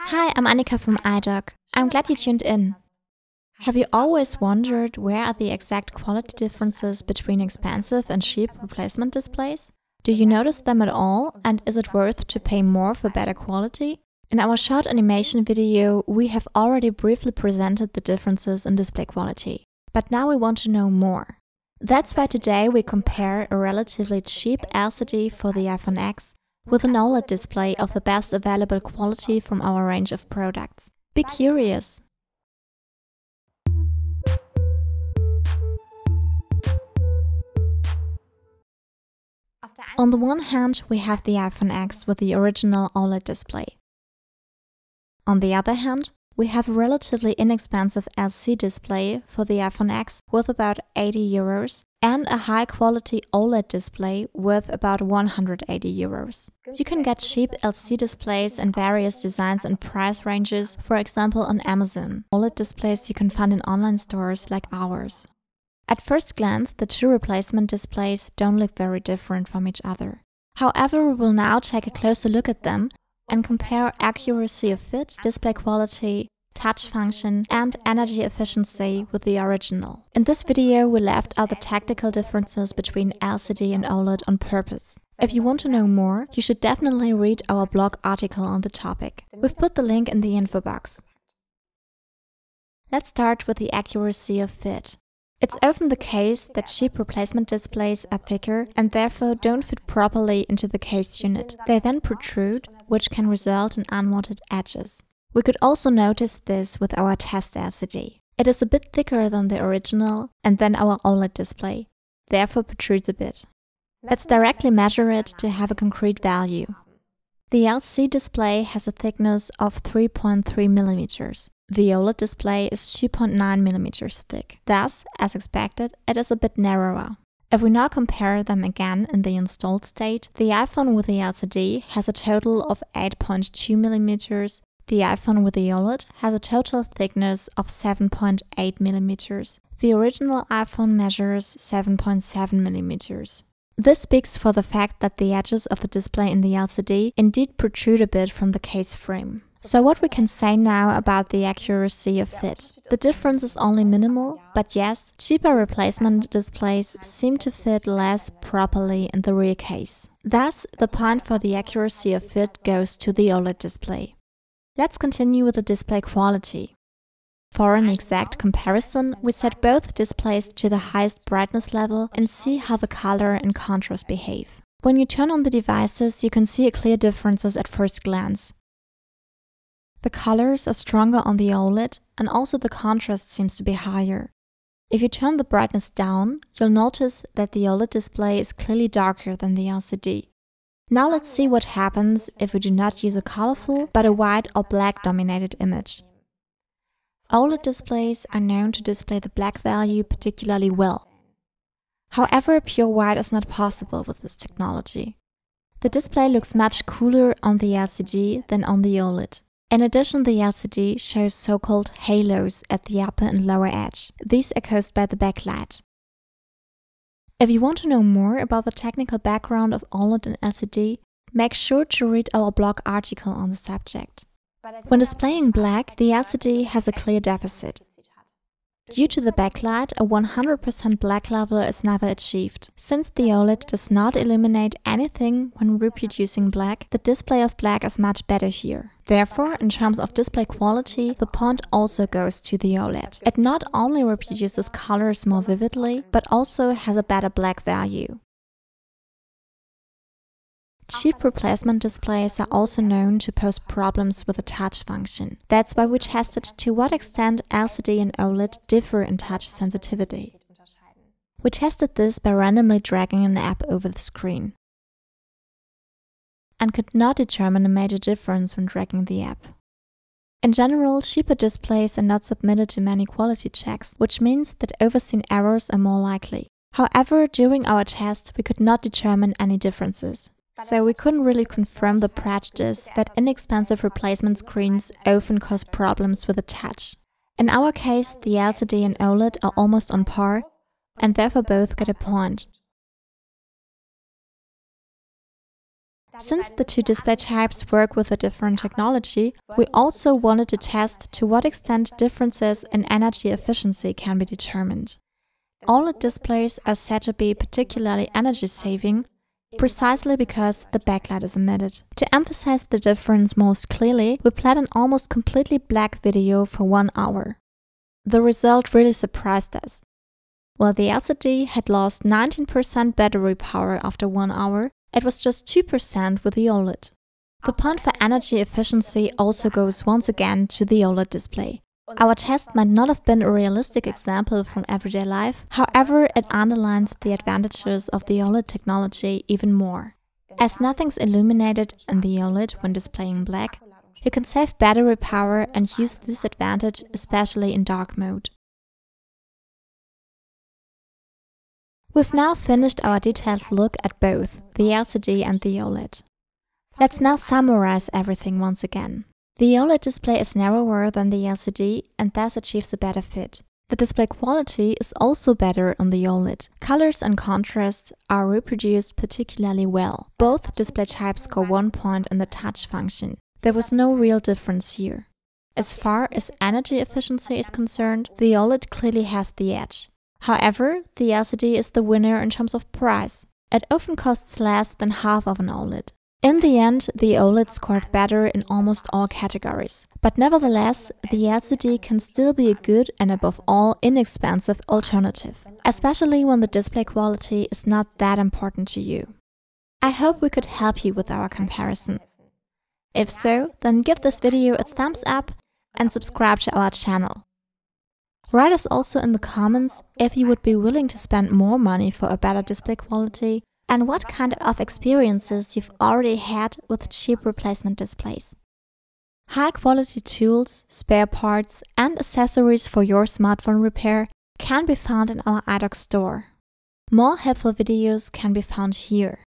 Hi, I'm Annika from iDoc. I'm glad you tuned in. Have you always wondered where are the exact quality differences between expensive and cheap replacement displays? Do you notice them at all, and is it worth to pay more for better quality? In our short animation video, we have already briefly presented the differences in display quality. But now we want to know more. That's why today we compare a relatively cheap LCD for the iPhone X with an OLED display of the best available quality from our range of products. Be curious! On the one hand, we have the iPhone X with the original OLED display. On the other hand, we have a relatively inexpensive LCD display for the iPhone X with about 80 euros and a high-quality OLED display worth about 180 euros. You can get cheap LCD displays in various designs and price ranges, for example on Amazon. OLED displays you can find in online stores like ours. At first glance, the two replacement displays don't look very different from each other. However, we will now take a closer look at them and compare accuracy of fit, display quality, touch function and energy efficiency with the original. In this video we left out the technical differences between LCD and OLED on purpose. If you want to know more, you should definitely read our blog article on the topic. We've put the link in the info box. Let's start with the accuracy of fit. It's often the case that cheap replacement displays are thicker and therefore don't fit properly into the case unit. They then protrude, which can result in unwanted edges. We could also notice this with our test LCD. It is a bit thicker than the original and then our OLED display, therefore protrudes a bit. Let's directly measure it to have a concrete value. The LCD display has a thickness of 3.3 mm. The OLED display is 2.9 mm thick. Thus, as expected, it is a bit narrower. If we now compare them again in the installed state, the iPhone with the LCD has a total of 8.2 mm. The iPhone with the OLED has a total thickness of 7.8 mm. The original iPhone measures 7.7 mm. This speaks for the fact that the edges of the display in the LCD indeed protrude a bit from the case frame. So what we can say now about the accuracy of fit. The difference is only minimal, but yes, cheaper replacement displays seem to fit less properly in the rear case. Thus, the point for the accuracy of fit goes to the OLED display. Let's continue with the display quality. For an exact comparison, we set both displays to the highest brightness level and see how the color and contrast behave. When you turn on the devices, you can see clear differences at first glance. The colors are stronger on the OLED and also the contrast seems to be higher. If you turn the brightness down, you'll notice that the OLED display is clearly darker than the LCD. Now let's see what happens if we do not use a colorful but a white or black dominated image. OLED displays are known to display the black value particularly well. However, pure white is not possible with this technology. The display looks much cooler on the LCD than on the OLED. In addition, the LCD shows so-called halos at the upper and lower edge. These are caused by the backlight. If you want to know more about the technical background of OLED and LCD, make sure to read our blog article on the subject. When displaying black, the LCD has a clear deficit. Due to the backlight, a 100% black level is never achieved. Since the OLED does not illuminate anything when reproducing black, the display of black is much better here. Therefore, in terms of display quality, the point also goes to the OLED. It not only reproduces colors more vividly, but also has a better black value. Cheap replacement displays are also known to pose problems with the touch function. That's why we tested to what extent LCD and OLED differ in touch sensitivity. We tested this by randomly dragging an app over the screen and could not determine a major difference when dragging the app. In general, cheaper displays are not submitted to many quality checks, which means that overseen errors are more likely. However, during our test, we could not determine any differences. So we couldn't really confirm the prejudice that inexpensive replacement screens often cause problems with the touch. In our case, the LCD and OLED are almost on par, and therefore both get a point. Since the two display types work with a different technology, we also wanted to test to what extent differences in energy efficiency can be determined. OLED displays are said to be particularly energy-saving, precisely because the backlight is emitted. To emphasize the difference most clearly, we played an almost completely black video for 1 hour. The result really surprised us. While the LCD had lost 19% battery power after 1 hour, it was just 2% with the OLED. The point for energy efficiency also goes once again to the OLED display. Our test might not have been a realistic example from everyday life, however, it underlines the advantages of the OLED technology even more. As nothing's illuminated in the OLED when displaying black, you can save battery power and use this advantage especially in dark mode. We've now finished our detailed look at both the LCD and the OLED. Let's now summarize everything once again. The OLED display is narrower than the LCD and thus achieves a better fit. The display quality is also better on the OLED. Colors and contrasts are reproduced particularly well. Both display types score 1 point in the touch function. There was no real difference here. As far as energy efficiency is concerned, the OLED clearly has the edge. However, the LCD is the winner in terms of price. It often costs less than half of an OLED. In the end, the OLED scored better in almost all categories. But nevertheless, the LCD can still be a good and above all inexpensive alternative, especially when the display quality is not that important to you. I hope we could help you with our comparison. If so, then give this video a thumbs up and subscribe to our channel. Write us also in the comments if you would be willing to spend more money for a better display quality and what kind of experiences you've already had with cheap replacement displays. High-quality tools, spare parts and accessories for your smartphone repair can be found in our iDoc store. More helpful videos can be found here.